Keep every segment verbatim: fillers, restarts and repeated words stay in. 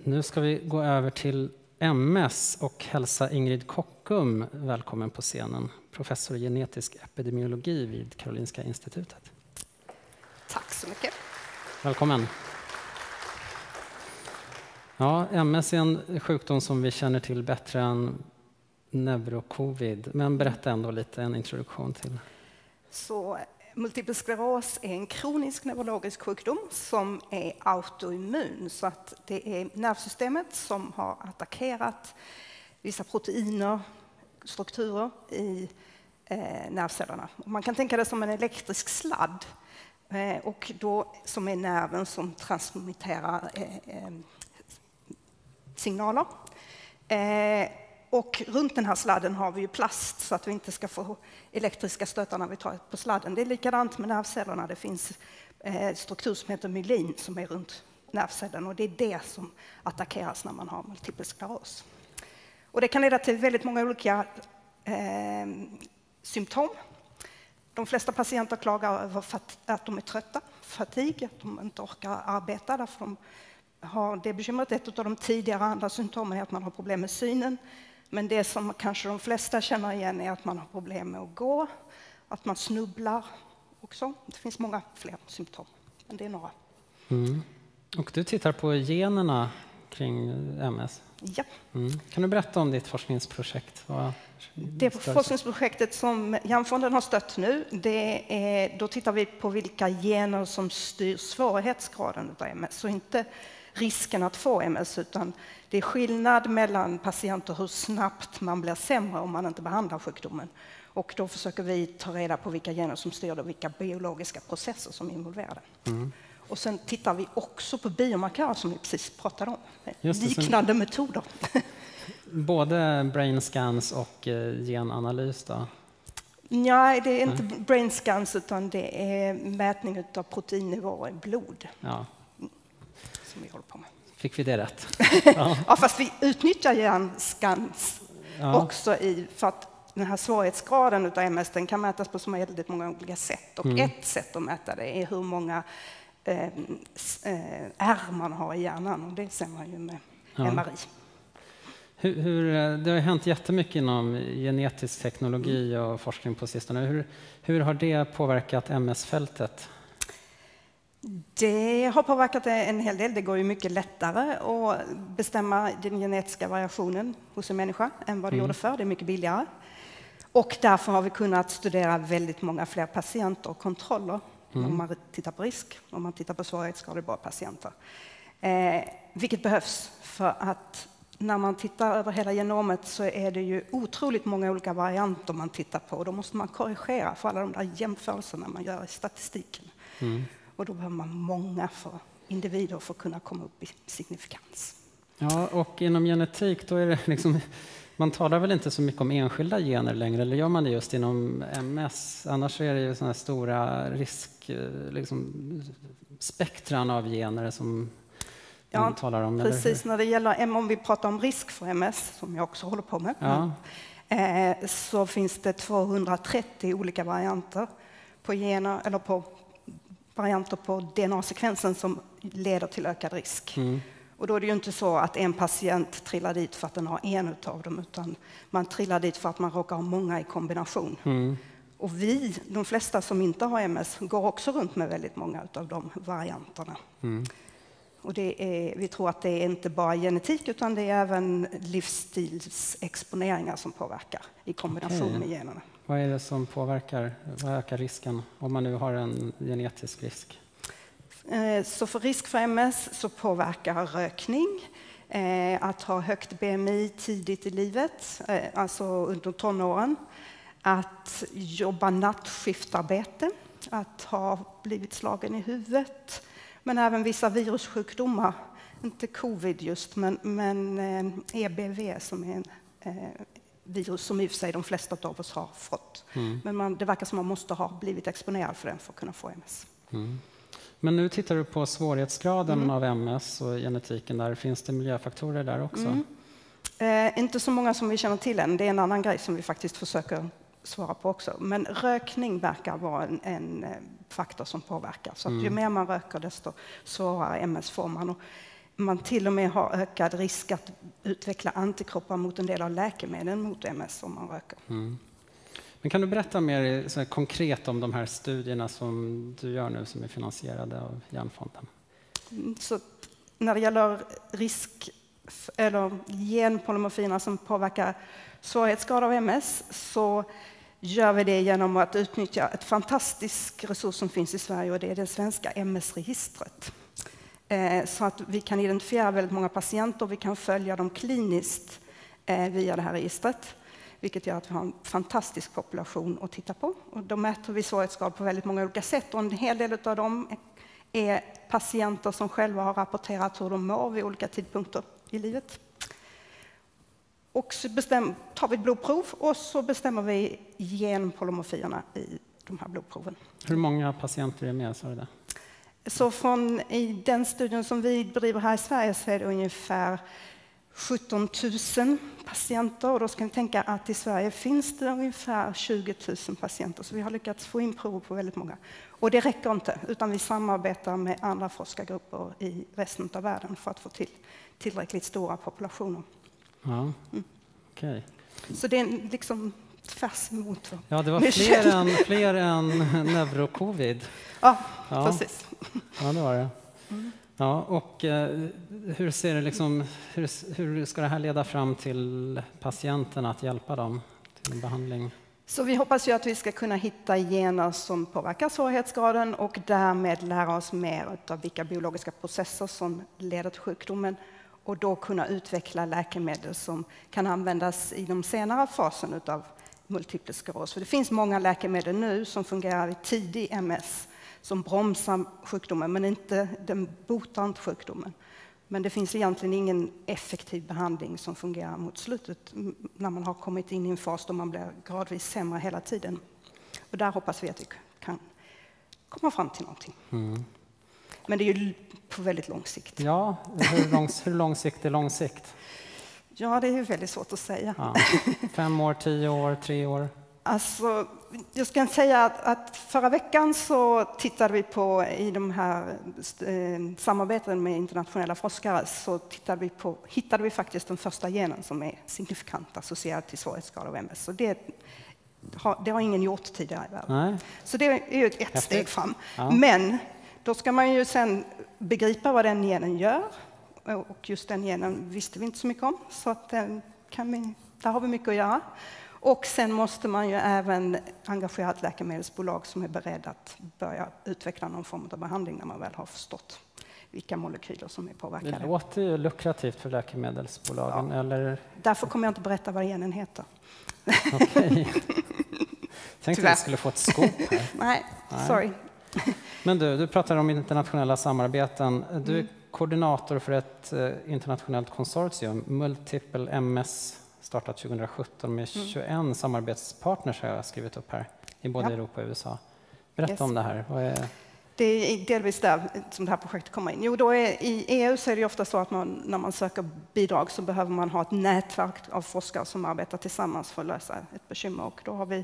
Nu ska vi gå över till M S och hälsa Ingrid Kockum välkommen på scenen. Professor i genetisk epidemiologi vid Karolinska institutet. Tack så mycket. Välkommen. Ja, M S är en sjukdom som vi känner till bättre än neurocovid. Men berätta ändå lite, en introduktion till. Så multipel skleros är en kronisk neurologisk sjukdom som är autoimmun. Så att det är nervsystemet som har attackerat vissa proteiner, strukturer i eh, nervcellerna. Och man kan tänka det som en elektrisk sladd. Eh, och då, som är nerven som transmitterar eh, eh, signaler. Eh, Och runt den här sladden har vi ju plast så att vi inte ska få elektriska stötar när vi tar på sladden. Det är likadant med nervcellerna. Det finns eh, struktur som heter myelin som är runt nervcellen och det är det som attackeras när man har multipel skleros. Och det kan leda till väldigt många olika eh, symptom. De flesta patienter klagar över att de är trötta, fatig, att de inte orkar arbeta därför de har det bekymret. Ett av de tidigare andra symptomen är att man har problem med synen. Men det som kanske de flesta känner igen är att man har problem med att gå, att man snubblar också. Det finns många fler symptom, men det är några. Mm. Och du tittar på generna kring M S? Ja. Mm. Kan du berätta om ditt forskningsprojekt? Vad det forskningsprojektet som Hjärnfonden har stött nu, det är, då tittar vi på vilka gener som styr svårighetsgraden av M S. Så inte risken att få M S, utan det är skillnad mellan patienter hur snabbt man blir sämre om man inte behandlar sjukdomen. Och då försöker vi ta reda på vilka gener som styr det och vilka biologiska processer som är involverade. Mm. Och sen tittar vi också på biomarkörer som vi precis pratade om. Just det, liknande sen... metoder. Både brain scans och genanalys då? Nej, det är inte Nej. brain scans utan det är mätning av proteinnivåer i blod. Ja. Som vi håller på med. Fick vi det rätt? Ja. Ja, fast vi utnyttjar hjärnscans ja. också i, för att den här svårighetsgraden av M S den kan mätas på så väldigt många olika sätt. Och mm. ett sätt att mäta det är hur många eh, eh, R man har i hjärnan och det ser man ju med ja. M R I. Hur, hur, det har hänt jättemycket inom genetisk teknologi och forskning på sistone. Hur, hur har det påverkat M S-fältet? Det har påverkat en hel del. Det går ju mycket lättare att bestämma den genetiska variationen hos en människa än vad det mm. gjorde förr. Det är mycket billigare. Och därför har vi kunnat studera väldigt många fler patienter och kontroller. Mm. Om man tittar på risk, om man tittar på svårighetsgrad i bara patienter. Eh, vilket behövs för att när man tittar över hela genomet så är det ju otroligt många olika varianter man tittar på. Då måste man korrigera för alla de där jämförelserna man gör i statistiken. Mm. Och då behöver man många för individer för att kunna komma upp i signifikans. Ja, och inom genetik då är det liksom, man talar väl inte så mycket om enskilda gener längre, eller gör man det just inom M S? Annars är det ju sådana stora risk, liksom, spektran av gener som ja, man talar om. Precis, när det gäller, om vi pratar om risk för M S, som jag också håller på med, ja. eh, så finns det tvåhundratrettio olika varianter på gener, eller på varianter på D N A-sekvensen som leder till ökad risk. Mm. Och då är det ju inte så att en patient trillar dit för att den har en av dem, utan man trillar dit för att man råkar ha många i kombination. Mm. Och vi, de flesta som inte har M S, går också runt med väldigt många av de varianterna. Mm. Och det är, vi tror att det är inte bara genetik utan det är även livsstilsexponeringar som påverkar i kombination okay. med generna. Vad är det som påverkar, vad ökar risken om man nu har en genetisk risk? Så för risk för M S så påverkar rökning, att ha högt B M I tidigt i livet, alltså under tonåren, att jobba nattskiftarbete, att ha blivit slagen i huvudet, men även vissa virussjukdomar, inte covid just, men, men E B V som är en virus som i och för sig de flesta av oss har fått. Mm. Men man, det verkar som att man måste ha blivit exponerad för den för att kunna få M S. Mm. Men nu tittar du på svårighetsgraden mm. av M S och genetiken där. Finns det miljöfaktorer där också? Mm. Eh, inte så många som vi känner till än. Det är en annan grej som vi faktiskt försöker svara på också. Men rökning verkar vara en, en faktor som påverkar. Så att mm. ju mer man röker desto svårare M S får man. Och man till och med har ökad risk att utveckla antikroppar mot en del av läkemedlen mot M S om man röker. Mm. Men kan du berätta mer så här konkret om de här studierna som du gör nu som är finansierade av Hjärnfonden? Så när det gäller risk eller genpolymorfiner som påverkar svårighetsgrad av M S så gör vi det genom att utnyttja ett fantastisk resurs som finns i Sverige och det är det svenska M S-registret. Så att vi kan identifiera väldigt många patienter och vi kan följa dem kliniskt via det här registret. Vilket gör att vi har en fantastisk population att titta på. Och då mäter vi svårighetsgrad på väldigt många olika sätt och en hel del av dem är patienter som själva har rapporterat hur de mår vid olika tidpunkter i livet. Och så bestäm, tar vi ett blodprov och så bestämmer vi genpolymorfierna i de här blodproven. Hur många patienter är med, sa du det? Så från i den studien som vi bedriver här i Sverige så är det ungefär sjutton tusen patienter och då ska ni tänka att i Sverige finns det ungefär tjugo tusen patienter så vi har lyckats få in prov på väldigt många. Och det räcker inte utan vi samarbetar med andra forskargrupper i resten av världen för att få till tillräckligt stora populationer. Ja, mm. Okej. Okay. Så det är liksom tvärs emot. Ja, det var fler än, fler än neurocovid. Ja, ja, precis. Ja, det var det. Mm. Ja, och eh, hur ser det liksom, hur, hur ska det här leda fram till patienterna att hjälpa dem till en behandling? Så vi hoppas ju att vi ska kunna hitta gener som påverkar svårighetsgraden och därmed lära oss mer av vilka biologiska processer som leder till sjukdomen och då kunna utveckla läkemedel som kan användas i de senare fasen av multipel skleros. För det finns många läkemedel nu som fungerar i tidig M S som bromsar sjukdomen men inte, den botar inte sjukdomen. Men det finns egentligen ingen effektiv behandling som fungerar mot slutet när man har kommit in i en fas då man blir gradvis sämre hela tiden. Och där hoppas vi att vi kan komma fram till någonting. Mm. Men det är ju på väldigt lång sikt. Ja, hur lång, hur lång sikt är lång sikt? Ja, det är ju väldigt svårt att säga. Ja. Fem år, tio år, tre år? Alltså, jag ska säga att, att förra veckan så tittade vi på i de här eh, samarbeten med internationella forskare så tittade vi på, hittade vi faktiskt den första genen som är signifikant associerad till svårighetsgrad av M S. Så det, har, det har ingen gjort tidigare i världen. Nej. Så det är ju ett, ett steg fram. Ja. Men då ska man ju sen begripa vad den genen gör. Och just den genen visste vi inte så mycket om. Så att den kan vi, där har vi mycket att göra. Och sen måste man ju även engagera ett läkemedelsbolag som är beredd att börja utveckla någon form av behandling när man väl har förstått vilka molekyler som är påverkade. Det låter ju lukrativt för läkemedelsbolagen. Ja. Eller? Därför kommer jag inte berätta vad genen heter. Okej. Tänkte att jag skulle få ett scoop här. Nej, Nej, sorry. Men du, du pratar om internationella samarbeten. Du är mm. koordinator för ett internationellt konsortium, Multiple M S, startat tjugohundrasjutton med tjugoett mm. samarbetspartners har jag skrivit upp här i både ja. Europa och U S A. Berätta yes. om det här. Vad är... Det är delvis där som det här projektet kommer in. Jo, då är, i E U så är det ofta så att man, när man söker bidrag så behöver man ha ett nätverk av forskare som arbetar tillsammans för att lösa ett bekymmer. Och då har vi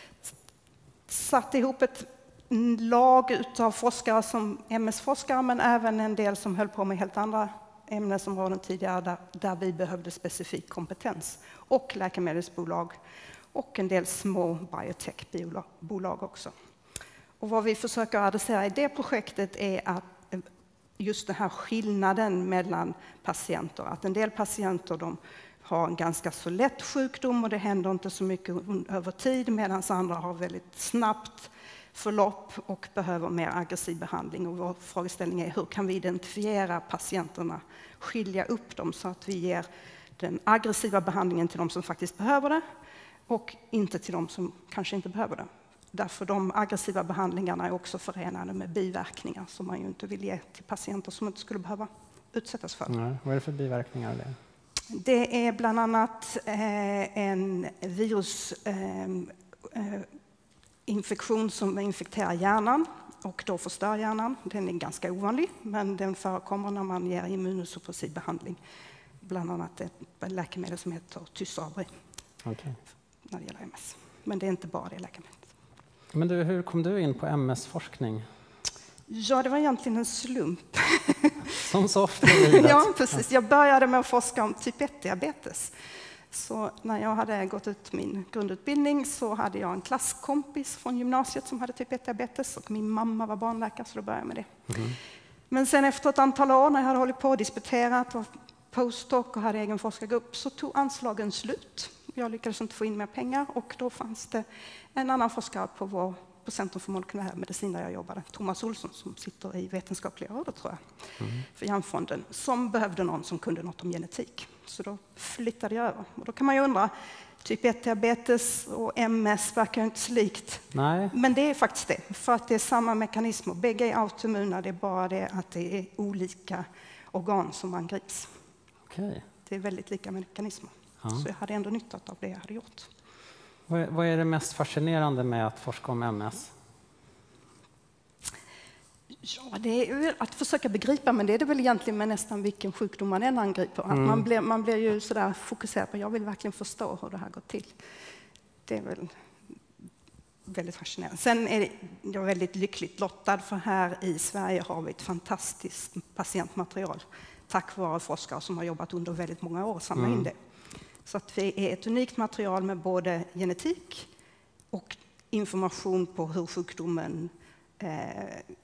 satt ihop ett lag av forskare som M S-forskare men även en del som höll på med helt andra ämnesområden tidigare där, där vi behövde specifik kompetens och läkemedelsbolag och en del små biotechbolag också. Och vad vi försöker adressera i det projektet är att just den här skillnaden mellan patienter, att en del patienter de har en ganska så lätt sjukdom och det händer inte så mycket över tid medan andra har väldigt snabbt förlopp och behöver mer aggressiv behandling. Och vår frågeställning är hur kan vi identifiera patienterna, skilja upp dem så att vi ger den aggressiva behandlingen till de som faktiskt behöver det och inte till de som kanske inte behöver det. Därför de aggressiva behandlingarna är också förenade med biverkningar som man ju inte vill ge till patienter som inte skulle behöva utsättas för. Nej, vad är det för biverkningar? Det? Det är bland annat eh, en virus eh, eh, infektion som infekterar hjärnan och då förstör hjärnan. Den är ganska ovanlig, men den förekommer när man ger immunosuppressiv behandling. Bland annat ett läkemedel som heter Tysabri okay. när det gäller M S. Men det är inte bara det läkemedlet. Men du, hur kom du in på M S-forskning? Ja, det var egentligen en slump. Som så ofta i livet. Ja, precis. Jag började med att forska om typ ett-diabetes. Så när jag hade gått ut min grundutbildning så hade jag en klasskompis från gymnasiet som hade typ ett-diabetes och min mamma var barnläkare, så då började jag med det. Mm. Men sen efter ett antal år när jag hade hållit på och disputerat, var postdoc och hade egen forskargrupp, så tog anslagen slut. Jag lyckades inte få in mer pengar och då fanns det en annan forskare på vår på Centrum för molekylär medicin där jag jobbade, Thomas Olsson, som sitter i vetenskapliga rådet tror jag, mm. för Hjärnfonden, som behövde någon som kunde något om genetik. Så då flyttade jag över. Och då kan man ju undra, typ ett-diabetes och M S verkar inte så likt. Nej. Men det är faktiskt det, för att det är samma mekanismer. Bägge är autoimmuna, det är bara det att det är olika organ som angrips. Okay. Det är väldigt lika mekanismer. Ja. Så jag hade ändå nytta av det jag hade gjort. Vad är det mest fascinerande med att forska om M S? Ja, det är att försöka begripa, men det är det väl egentligen med nästan vilken sjukdom man än angriper. Mm. Man, blir, man blir ju sådär fokuserad på, jag vill verkligen förstå hur det här går till. Det är väl väldigt fascinerande. Sen är det, jag är väldigt lyckligt lottad, för här i Sverige har vi ett fantastiskt patientmaterial tack vare forskare som har jobbat under väldigt många år och samlat mm. in det. Så att vi är ett unikt material med både genetik och information på hur sjukdomen eh,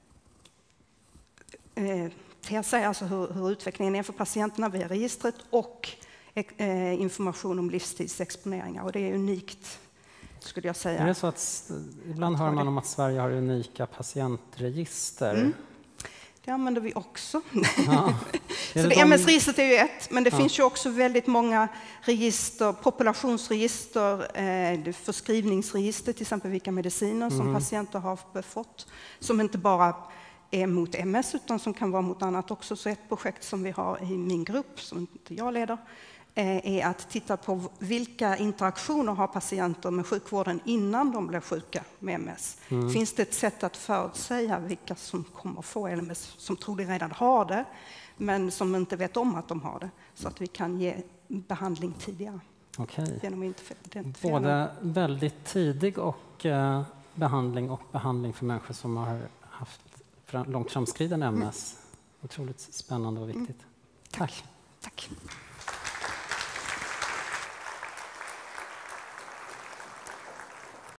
eh, ter sig, alltså hur, hur utvecklingen är för patienterna via registret, och eh, information om livstidsexponeringar. Och det är unikt, skulle jag säga. Är det så att ibland hör man om att Sverige har unika patientregister? Mm. Det använder vi också. Ja. Så det, M S-registret är ju ett, men det ja. finns ju också väldigt många register, populationsregister, eh, förskrivningsregister, till exempel vilka mediciner mm. som patienter har fått, som inte bara är mot M S utan som kan vara mot annat också. Så ett projekt som vi har i min grupp, som inte jag leder, är att titta på vilka interaktioner har patienter med sjukvården innan de blir sjuka med M S. Mm. Finns det ett sätt att förutsäga vilka som kommer få M S, som troligen redan har det, men som inte vet om att de har det, så att vi kan ge behandling tidigare. Okej. Genom Både väldigt tidig och eh, behandling och behandling för människor som har haft långt framskriden M S. Mm. Otroligt spännande och viktigt. Mm. Tack. Tack.